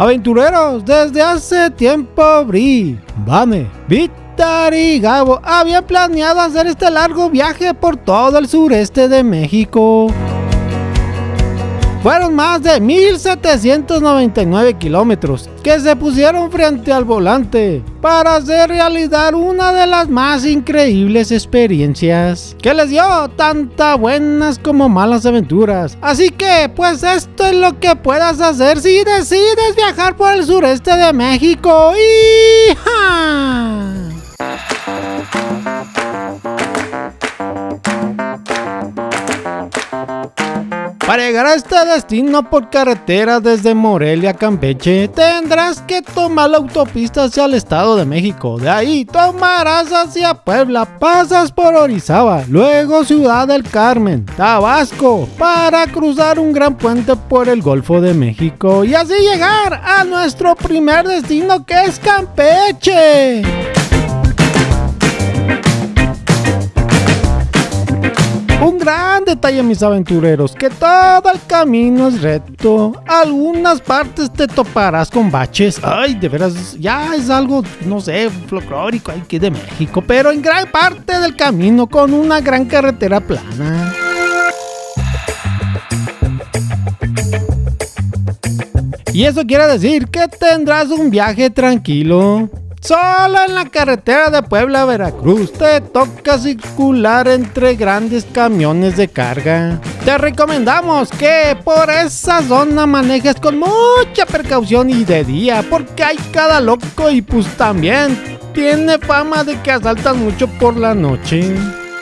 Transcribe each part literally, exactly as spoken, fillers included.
Aventureros, desde hace tiempo Bri, Vane, Víctor y Gabo habían planeado hacer este largo viaje por todo el sureste de México. Fueron más de mil setecientos noventa y nueve kilómetros que se pusieron frente al volante para hacer realidad una de las más increíbles experiencias que les dio tantas buenas como malas aventuras. Así que pues esto es lo que puedas hacer si decides viajar por el sureste de México. ¡Hija! Para llegar a este destino por carretera desde Morelia a Campeche, tendrás que tomar la autopista hacia el Estado de México. De ahí tomarás hacia Puebla, pasas por Orizaba, luego Ciudad del Carmen, Tabasco, para cruzar un gran puente por el Golfo de México y así llegar a nuestro primer destino, que es Campeche. Un gran detalle, mis aventureros, que todo el camino es recto. Algunas partes te toparás con baches. Ay, de veras, ya es algo, no sé, folclórico aquí de México. Pero en gran parte del camino con una gran carretera plana. Y eso quiere decir que tendrás un viaje tranquilo. Solo en la carretera de Puebla a Veracruz te toca circular entre grandes camiones de carga. Te recomendamos que por esa zona manejes con mucha precaución y de día, porque hay cada loco y pues también tiene fama de que asaltan mucho por la noche.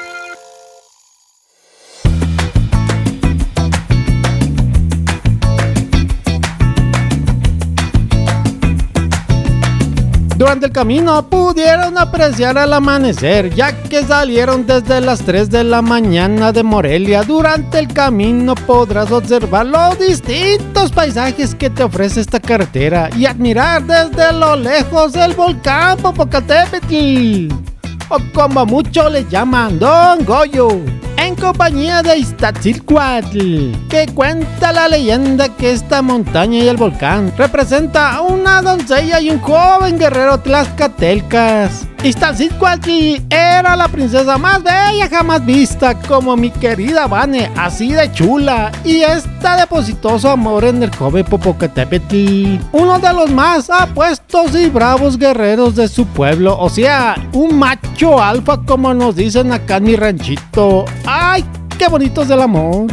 Durante el camino pudieron apreciar el amanecer, ya que salieron desde las tres de la mañana de Morelia. Durante el camino podrás observar los distintos paisajes que te ofrece esta carretera y admirar desde lo lejos el volcán Popocatépetl, o como muchos le llaman Don Goyo, en compañía de Iztaccíhuatl, que cuenta la leyenda que esta montaña y el volcán representa a una doncella y un joven guerrero tlaxcaltecas. Iztaccíhuatl era la princesa más bella jamás vista, como mi querida Vane, así de chula, y esta depositó su amor en el joven Popocatépetl, uno de los más apuestos y bravos guerreros de su pueblo, o sea, un macho alfa como nos dicen acá en mi ranchito. ¡Ay, qué bonito es el amor!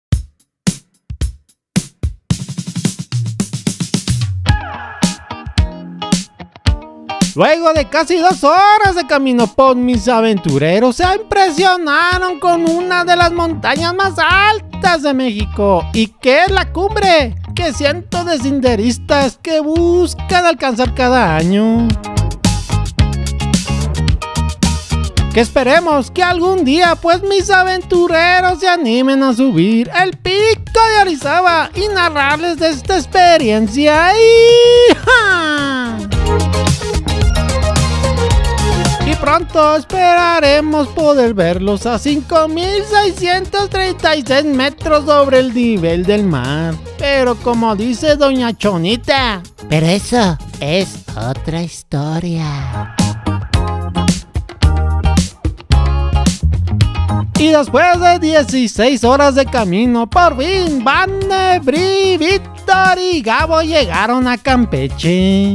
Luego de casi dos horas de camino por mis aventureros, se impresionaron con una de las montañas más altas de México. ¿Y qué es la cumbre? Que cientos de senderistas que buscan alcanzar cada año. Que esperemos que algún día pues mis aventureros se animen a subir el pico de Orizaba y narrarles de esta experiencia. ¡Hija! Y pronto esperaremos poder verlos a cinco mil seiscientos treinta y seis metros sobre el nivel del mar. Pero como dice doña Chonita, pero eso es otra historia. Y después de dieciséis horas de camino, por fin Vane, Bri, Víctor y Gabo llegaron a Campeche.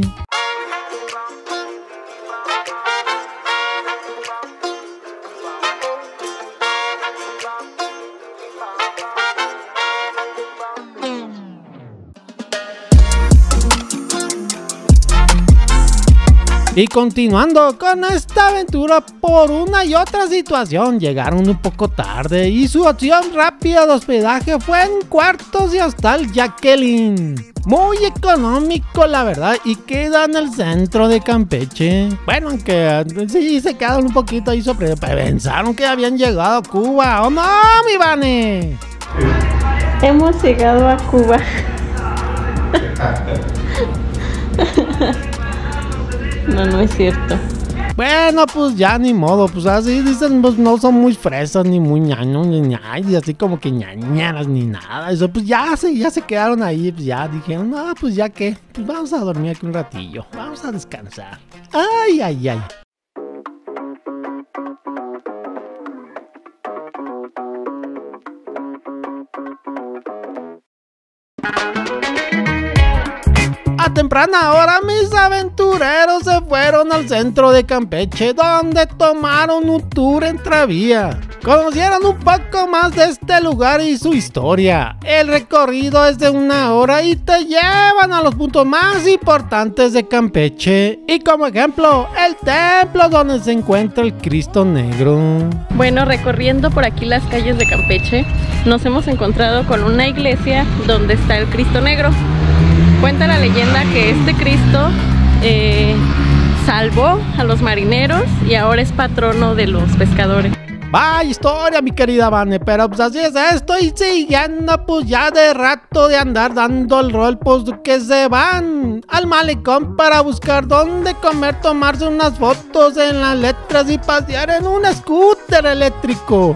Y continuando con esta aventura, por una y otra situación llegaron un poco tarde y su opción rápida de hospedaje fue en cuartos de hostal Jacqueline. Muy económico la verdad, y queda en el centro de Campeche. Bueno, aunque sí se quedaron un poquito ahí sobre, pensaron que habían llegado a Cuba. ¡Oh no, mi Vane! Hemos llegado a Cuba. No, no es cierto. Bueno, pues ya ni modo, pues así dicen, pues no son muy fresas, ni muy ñaños, ni ñay, y así como que ñañaras, ni nada. Eso, pues ya se, ya se quedaron ahí, pues ya dijeron, no, pues ya que, pues vamos a dormir aquí un ratillo, vamos a descansar. Ay, ay, ay. A temprana hora mis aventureros se fueron al centro de Campeche, donde tomaron un tour en tranvía. Conocieron un poco más de este lugar y su historia. El recorrido es de una hora y te llevan a los puntos más importantes de Campeche. Y como ejemplo, el templo donde se encuentra el Cristo Negro. Bueno, recorriendo por aquí las calles de Campeche, nos hemos encontrado con una iglesia donde está el Cristo Negro. Cuenta la leyenda que este Cristo eh, salvó a los marineros y ahora es patrono de los pescadores. Vaya historia, mi querida Vane, pero pues así es esto y siguiendo pues ya de rato de andar dando el rol, pues que se van al malecón para buscar dónde comer, tomarse unas fotos en las letras y pasear en un scooter eléctrico.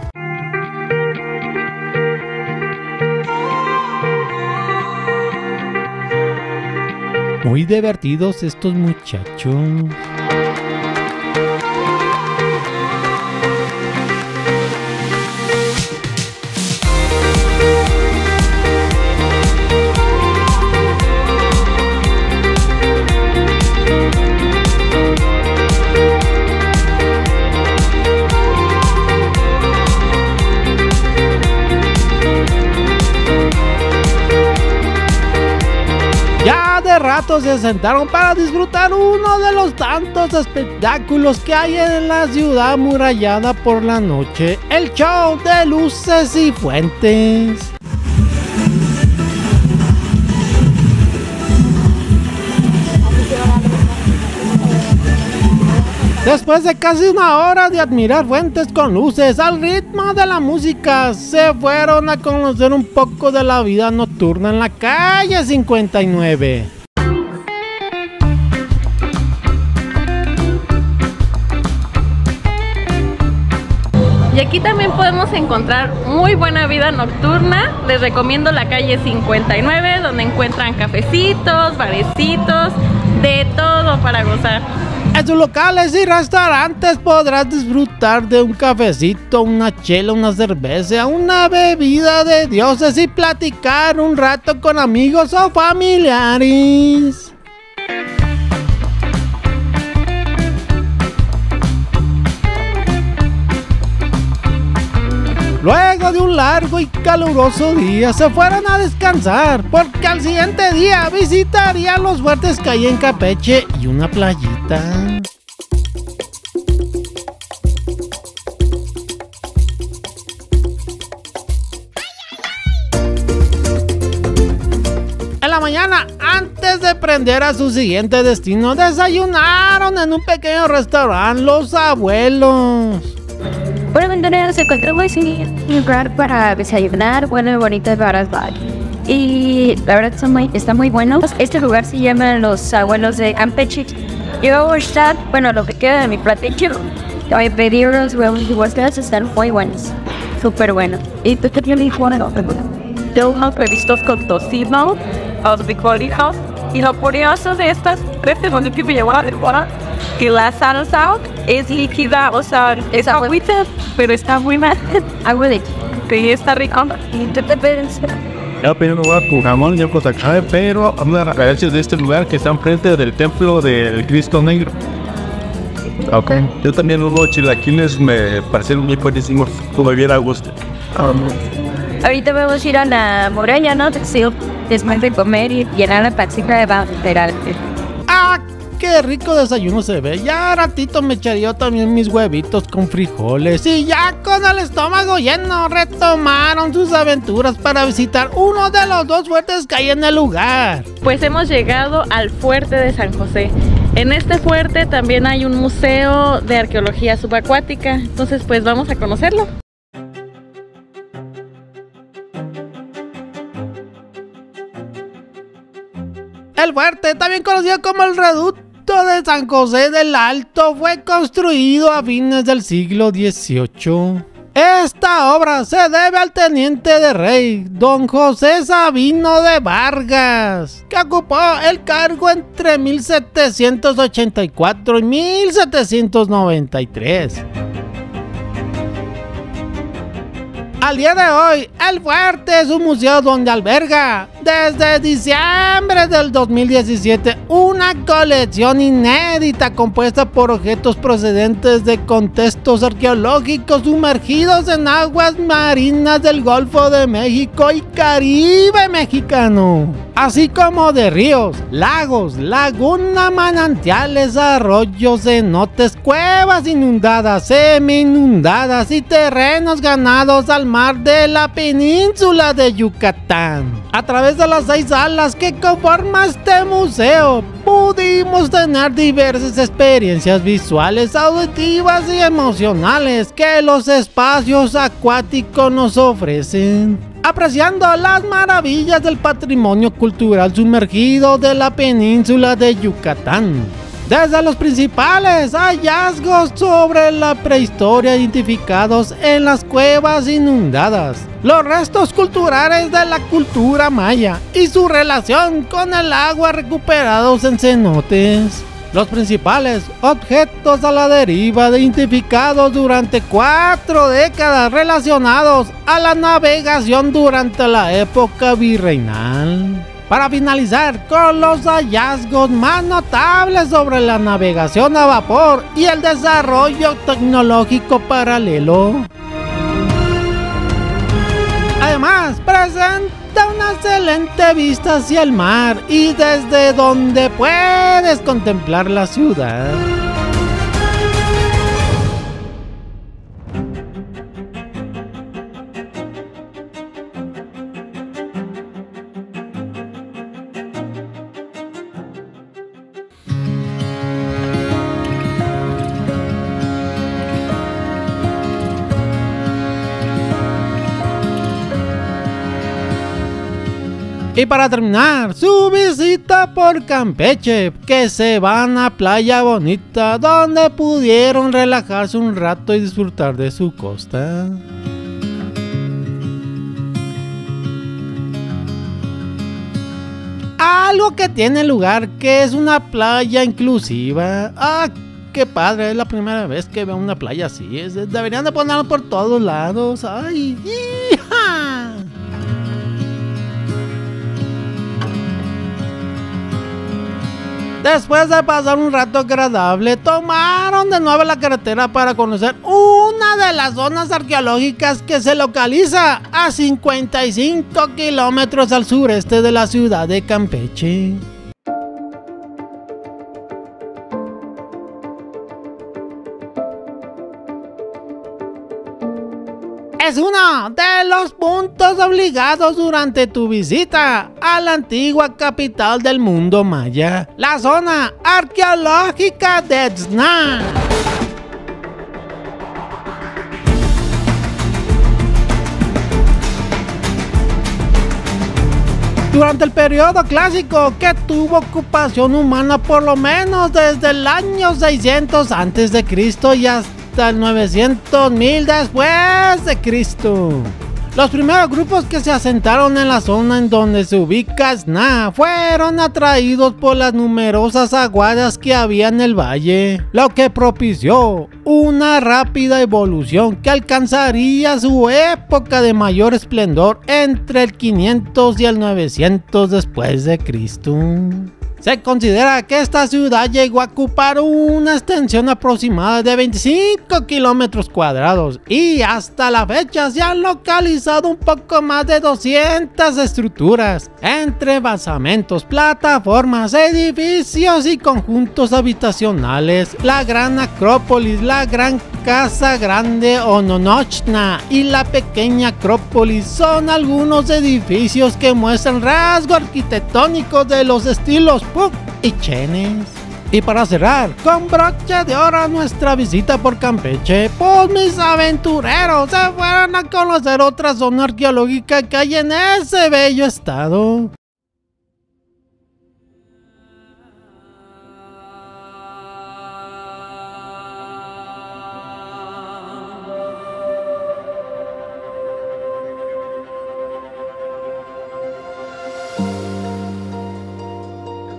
Muy divertidos estos muchachos. De rato se sentaron para disfrutar uno de los tantos espectáculos que hay en la ciudad amurallada por la noche, el show de luces y fuentes. Después de casi una hora de admirar fuentes con luces al ritmo de la música, se fueron a conocer un poco de la vida nocturna en la calle cincuenta y nueve. Y aquí también podemos encontrar muy buena vida nocturna. Les recomiendo la calle cincuenta y nueve, donde encuentran cafecitos, barecitos, de todo para gozar. En sus locales y restaurantes podrás disfrutar de un cafecito, una chela, una cerveza, una bebida de dioses y platicar un rato con amigos o familiares. Luego de un largo y caluroso día se fueron a descansar, porque al siguiente día visitarían los fuertes que hay en Campeche y una playita. En la mañana, antes de prender a su siguiente destino, desayunaron en un pequeño restaurante los abuelos. Bueno, entonces se encontró muy un lugar para desayunar, bueno, bonito para estar. Y la verdad está muy, está muy bueno. Este lugar se llama Los Abuelos de Campeche. Yo está, bueno, lo que queda de mi platillo, voy a pedir los huevos y huevos, están muy buenos, súper buenos. Y tú te tienes bueno. Yo los previstos con tocino, los bicolijos. Y lo curioso de estas recetas donde que me lleva de fuera, que la salsa es líquida, o sea, es agüita, pero está muy mal. Agua de que está rica. Y tú te puedes. Yo pedí un lugar con jamón, yo cosa cabe, pero habla de las referencias de este lugar que está enfrente del templo del Cristo Negro. Ok. Yo también unos chilaquiles me parecieron muy buenísimos, como hubiera gusto. Ahorita vamos a ir a la muralla, ¿no? Sí, después de comer y llenar la pancita de lateral. ¡Ah! ¡Qué rico desayuno se ve! Ya a ratito me echaría también mis huevitos con frijoles. Y ya con el estómago lleno retomaron sus aventuras para visitar uno de los dos fuertes que hay en el lugar. Pues hemos llegado al fuerte de San José. En este fuerte también hay un museo de arqueología subacuática. Entonces pues vamos a conocerlo. El fuerte, también conocido como el Reducto acueducto de San José del Alto fue construido a fines del siglo dieciocho. Esta obra se debe al teniente de rey, don José Sabino de Vargas, que ocupó el cargo entre mil setecientos ochenta y cuatro y mil setecientos noventa y tres. Al día de hoy, el fuerte es un museo donde alberga, desde diciembre del dos mil diecisiete, una colección inédita compuesta por objetos procedentes de contextos arqueológicos sumergidos en aguas marinas del Golfo de México y Caribe mexicano, así como de ríos, lagos, lagunas, manantiales, arroyos, cenotes, cuevas inundadas, semi-inundadas y terrenos ganados al mar de la península de Yucatán. A través de las seis salas que conforman este museo, pudimos tener diversas experiencias visuales, auditivas y emocionales que los espacios acuáticos nos ofrecen, apreciando las maravillas del patrimonio cultural sumergido de la península de Yucatán. Desde los principales hallazgos sobre la prehistoria identificados en las cuevas inundadas, los restos culturales de la cultura maya y su relación con el agua recuperados en cenotes, los principales objetos a la deriva identificados durante cuatro décadas relacionados a la navegación durante la época virreinal. Para finalizar con los hallazgos más notables sobre la navegación a vapor y el desarrollo tecnológico paralelo. Además, presenta una excelente vista hacia el mar y desde donde puedes contemplar la ciudad. Y para terminar su visita por Campeche, que se van a Playa Bonita, donde pudieron relajarse un rato y disfrutar de su costa. Algo que tiene lugar, que es una playa inclusiva. ¡Ah, qué padre! Es la primera vez que veo una playa así. Es, deberían de ponerlo por todos lados. ¡Ay! ¡Hija! Después de pasar un rato agradable, tomaron de nuevo la carretera para conocer una de las zonas arqueológicas que se localiza a cincuenta y cinco kilómetros al sureste de la ciudad de Campeche. Es uno de los puntos obligados durante tu visita a la antigua capital del mundo maya, la zona arqueológica de Xná. Durante el periodo clásico, que tuvo ocupación humana por lo menos desde el año seiscientos antes de Cristo y hasta el novecientos mil después de Cristo. Los primeros grupos que se asentaron en la zona en donde se ubica Xná fueron atraídos por las numerosas aguadas que había en el valle, lo que propició una rápida evolución que alcanzaría su época de mayor esplendor entre el quinientos y el novecientos después de Cristo. Se considera que esta ciudad llegó a ocupar una extensión aproximada de veinticinco kilómetros cuadrados y hasta la fecha se han localizado un poco más de doscientas estructuras, entre basamentos, plataformas, edificios y conjuntos habitacionales. La Gran Acrópolis, la Gran Casa Grande o Nonochna y la Pequeña Acrópolis son algunos edificios que muestran rasgos arquitectónicos de los estilos Puuc y Chenes. Y para cerrar con broche de oro nuestra visita por Campeche, pues mis aventureros se fueron a conocer otra zona arqueológica que hay en ese bello estado.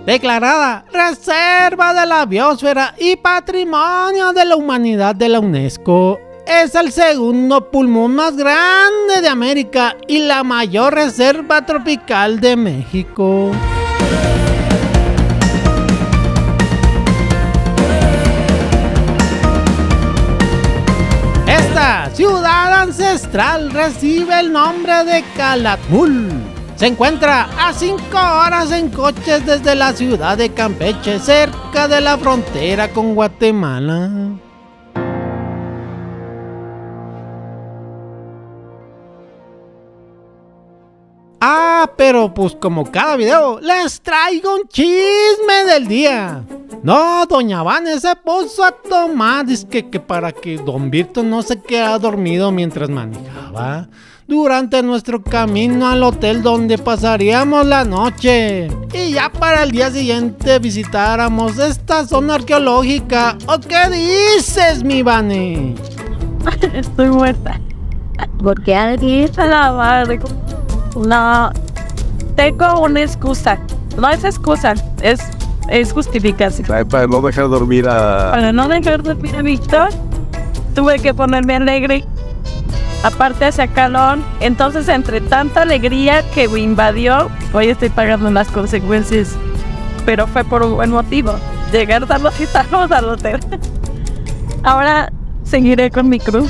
Declarada Reserva de la Biosfera y Patrimonio de la Humanidad de la UNESCO, es el segundo pulmón más grande de América y la mayor reserva tropical de México. Esta ciudad ancestral recibe el nombre de Calakmul. Se encuentra a cinco horas en coches desde la ciudad de Campeche, cerca de la frontera con Guatemala. Ah, pero pues como cada video, les traigo un chisme del día. No, doña Vane se puso a tomar, dizque que para que don Virto no se quedara dormido mientras manejaba durante nuestro camino al hotel donde pasaríamos la noche. Y ya para el día siguiente visitáramos esta zona arqueológica. ¿O qué dices, mi Vane? Estoy muerta. Porque alguien La madre. No, tengo una excusa. No es excusa, es, es justificación. Ay, para no dejar dormir a... Para no dejar dormir a Víctor, tuve que ponerme alegre. Aparte hace calor, entonces entre tanta alegría que me invadió, hoy estoy pagando las consecuencias. Pero fue por un buen motivo. Llegar tarde y estábamos al hotel. Ahora seguiré con mi cruz.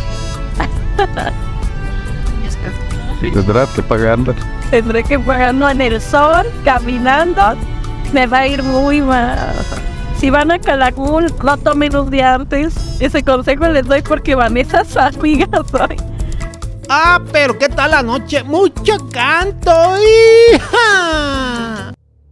Y tendrás que pagarlo. Tendré que pagarlo en el sol, caminando. Me va a ir muy mal. Si van a Calakmul, no tomen un día antes. Ese consejo les doy porque Vanessa es amiga soy. Ah, pero ¿qué tal la noche? ¡Mucho canto! ¡Hija!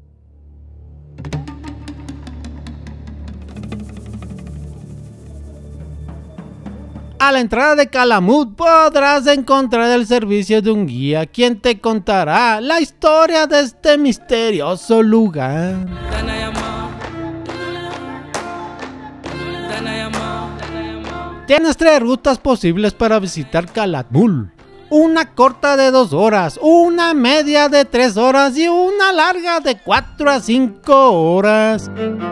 A la entrada de Calakmul podrás encontrar el servicio de un guía quien te contará la historia de este misterioso lugar. Tienes tres rutas posibles para visitar Calakmul. Una corta de dos horas, una media de tres horas y una larga de cuatro a cinco horas.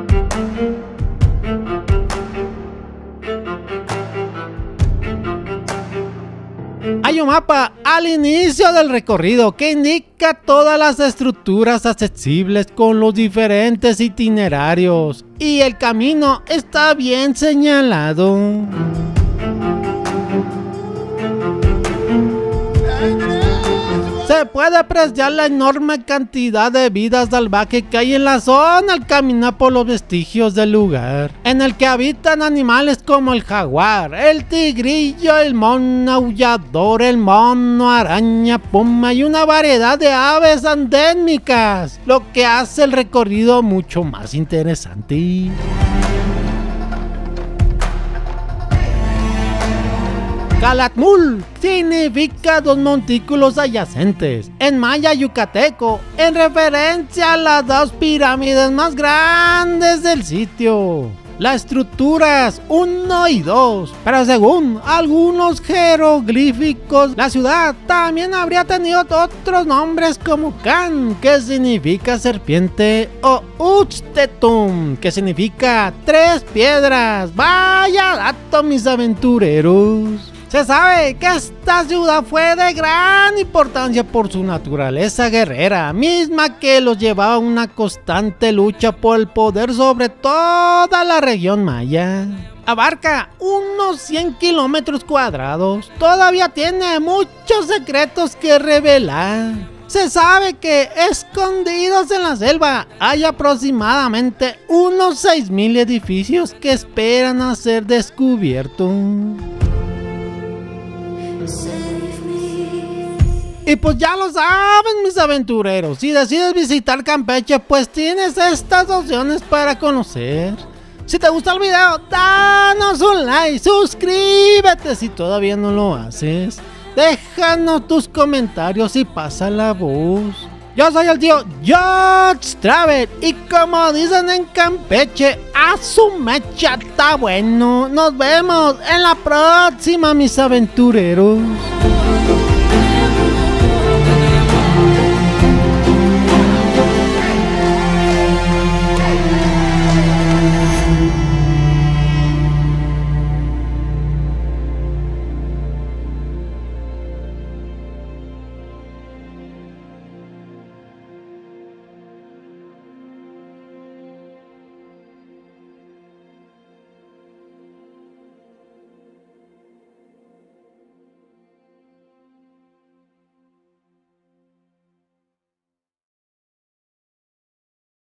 Hay un mapa al inicio del recorrido que indica todas las estructuras accesibles con los diferentes itinerarios y el camino está bien señalado. Se puede apreciar la enorme cantidad de vida salvaje que hay en la zona al caminar por los vestigios del lugar, en el que habitan animales como el jaguar, el tigrillo, el mono aullador, el mono araña, puma y una variedad de aves endémicas, lo que hace el recorrido mucho más interesante. Calakmul significa dos montículos adyacentes, en maya yucateco, en referencia a las dos pirámides más grandes del sitio. Las estructuras uno y dos, pero según algunos jeroglíficos, la ciudad también habría tenido otros nombres como Can, que significa serpiente, o Uxtetum, que significa tres piedras. Vaya dato, mis aventureros. Se sabe que esta ciudad fue de gran importancia por su naturaleza guerrera, misma que los llevaba a una constante lucha por el poder sobre toda la región maya. Abarca unos cien kilómetros cuadrados, todavía tiene muchos secretos que revelar. Se sabe que escondidos en la selva hay aproximadamente unos seis mil edificios que esperan a ser descubiertos. Y pues ya lo saben, mis aventureros, si decides visitar Campeche, pues tienes estas opciones para conocer. Si te gusta el video, danos un like, suscríbete si todavía no lo haces, déjanos tus comentarios y pasa la voz. Yo soy el tío George Travel y como dicen en Campeche, a su mecha está bueno. Nos vemos en la próxima, mis aventureros.